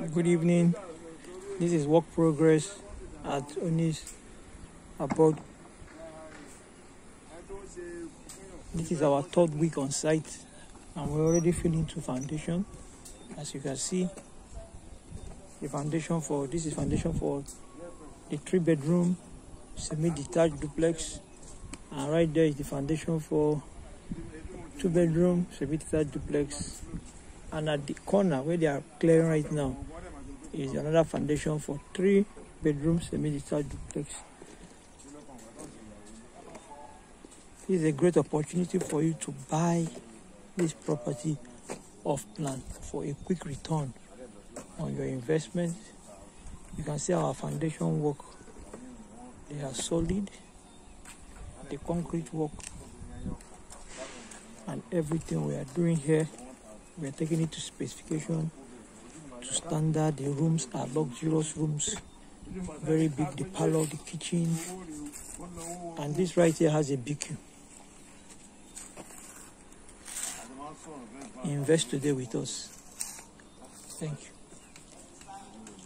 Good evening. This is work progress at OnyxAbode. This is our third week on site, and we're already filling to foundation. As you can see, the foundation for this is foundation for the 3-bedroom semi-detached duplex, and right there is the foundation for 2-bedroom semi-detached duplex. And at the corner where they are clearing right now is another foundation for 3-bedroom semi-detached duplex. This is a great opportunity for you to buy this property off plan for a quick return on your investment. You can see our foundation work. They are solid. The concrete work and everything we are doing here, we are taking it to specification, to standard. The rooms are luxurious rooms, very big. The parlor, the kitchen, and this right here has a BQ. Invest today with us. Thank you.